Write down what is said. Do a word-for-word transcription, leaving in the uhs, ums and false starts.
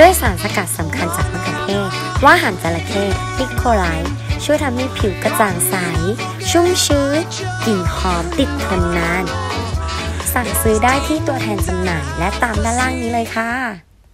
ด้วยสารสกัดสำคัญจากมะเขือเทศว่าหันจระเข้นิโคไลท์ช่วยทำให้ผิวกระจ่างใสชุ่มชื้นกลิ่นหอมติดทนนานสั่งซื้อได้ที่ตัวแทนจำหน่ายและตามด้านล่างนี้เลยค่ะ